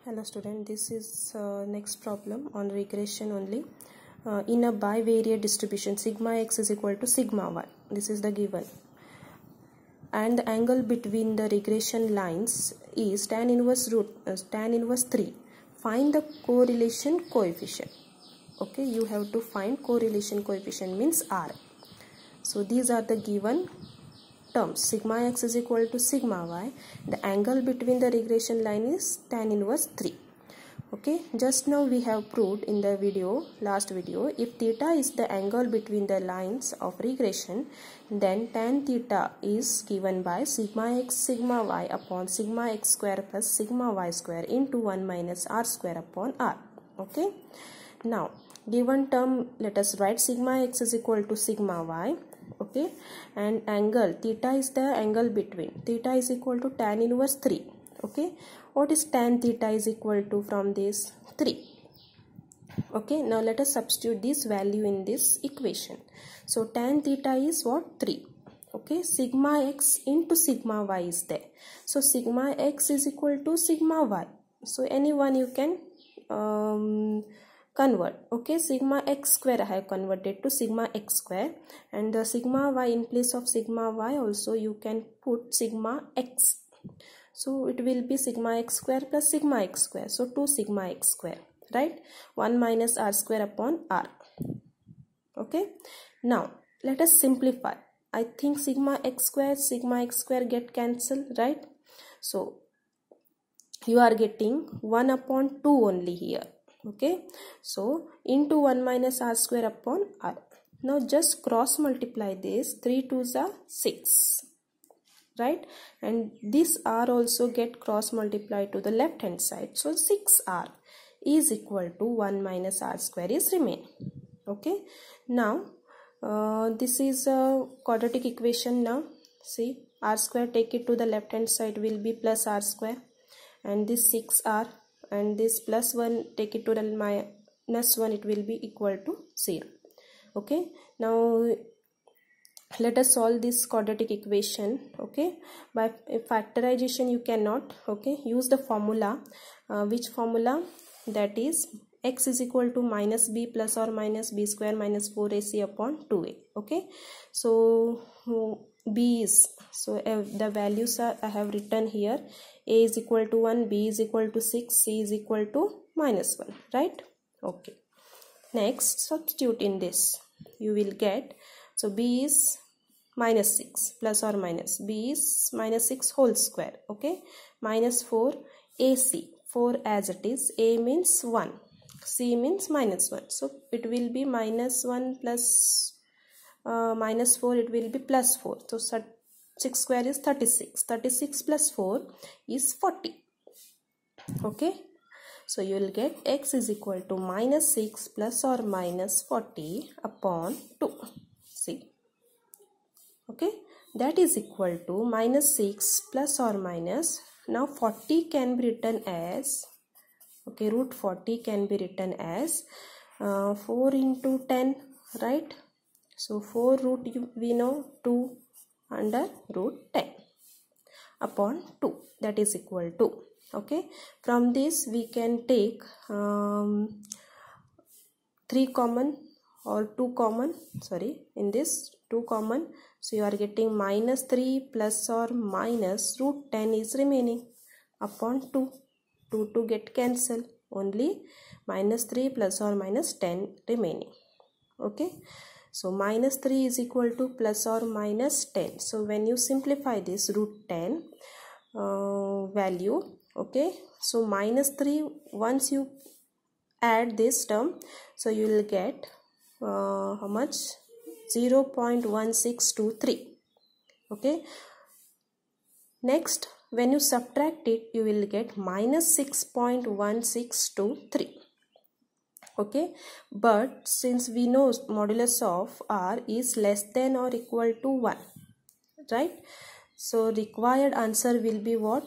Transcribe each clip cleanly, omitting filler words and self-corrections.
Hello student, this is next problem on regression only. In a bivariate distribution, sigma x is equal to sigma y. This is the given. And the angle between the regression lines is tan inverse 3. Find the correlation coefficient. Okay, you have to find correlation coefficient means R. So these are the given terms. Sigma x is equal to sigma y. The angle between the regression line is tan inverse 3. Okay, just now we have proved in the last video, if theta is the angle between the lines of regression, then tan theta is given by sigma x sigma y upon sigma x square plus sigma y square into 1 minus r square upon r. Okay, now given term, let us write sigma x is equal to sigma y. Okay, and angle theta is the angle between, theta is equal to tan inverse 3. Okay, what is tan theta is equal to from this? 3. Okay, now let us substitute this value in this equation. So tan theta is what? 3. Okay, sigma x into sigma y is there. So sigma x is equal to sigma y. So anyone you can convert. Okay, sigma x square I have converted to sigma x square, and the sigma y in place of sigma y also you can put sigma x. So it will be sigma x square plus sigma x square. So 2 sigma x square, right? 1 minus r square upon r. Okay, now let us simplify. I think sigma x square get cancelled, right? So you are getting 1 upon 2 only here. Okay, so into 1 minus r square upon r. Now just cross multiply this. 3 2s are 6, right? And this r also get cross multiplied to the left hand side. So 6r is equal to 1 minus r square is remain. Okay, now this is a quadratic equation. Now see, r square, take it to the left hand side, will be plus r square, and this 6r and this plus 1, take it to the minus 1, it will be equal to 0. Okay, now let us solve this quadratic equation. Okay, by factorization you cannot. Okay, use the formula. Which formula? That is x is equal to minus b plus or minus b square minus 4ac upon 2a. Okay, so b is, so the values are I have written here. A is equal to 1, b is equal to 6, c is equal to minus 1, right? Okay, next substitute in this, you will get, so b is minus 6 plus or minus, b is minus 6 whole square. Okay, minus 4 ac, 4 as it is, a means 1, c means minus 1, so it will be minus 1 plus minus 4, it will be plus 4. So 6 square is 36, 36 plus 4 is 40. Okay, so you will get x is equal to minus 6 plus or minus 40 upon 2. See, okay, that is equal to minus 6 plus or minus, now 40 can be written as, okay, root 40 can be written as 4 into 10, right? So 4 root we know 2 under root 10 upon 2, that is equal to. Okay, from this we can take 3 common or 2 common, sorry, in this 2 common, so you are getting minus 3 plus or minus root 10 is remaining upon 2. 2 get cancelled, only minus 3 plus or minus 10 remaining. Okay, so minus 3 is equal to plus or minus 10. So when you simplify this root 10 value, okay, so minus 3, once you add this term, so you will get how much? 0.1623. Okay, next when you subtract it, you will get minus 6.1623. Okay, but since we know modulus of r is less than or equal to 1, right? So required answer will be what?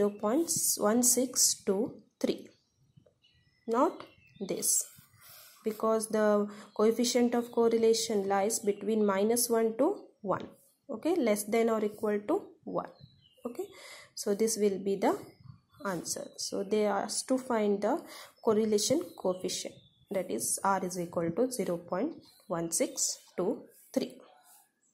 0.1623, not this, because the coefficient of correlation lies between minus 1 to 1. Okay, less than or equal to 1. Okay, so this will be the answer. So they asked to find the correlation coefficient, that is R is equal to 0.1623.